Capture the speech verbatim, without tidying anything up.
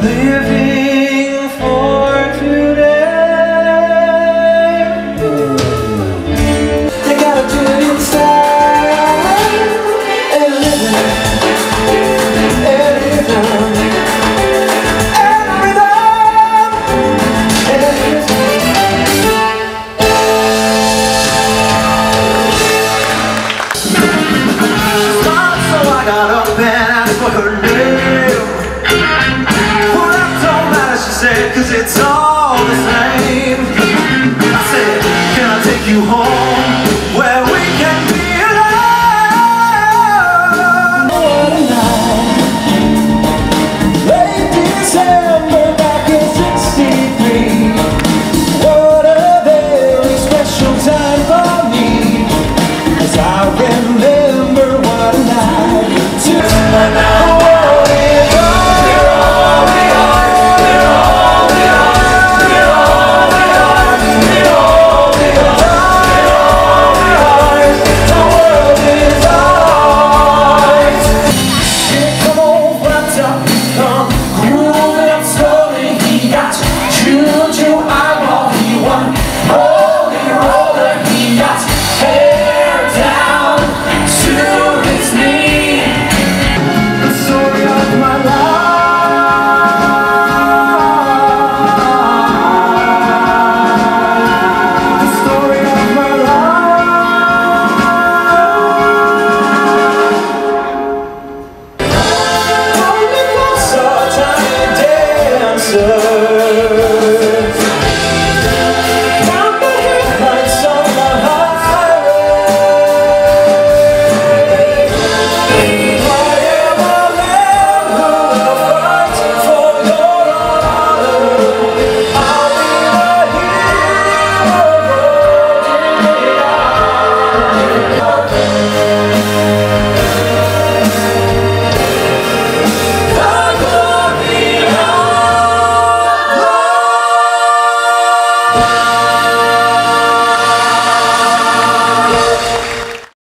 living for today. You gotta do it in style and living and rhythm and rhythm and rhythm. So I got up and asked for her name. Well, that don't matter, she said, 'cause it's all the same. I said, can I take you home where we can be alone? What a night, late December back in sixty-three. What a very special time for me, as I remember what a night to now. So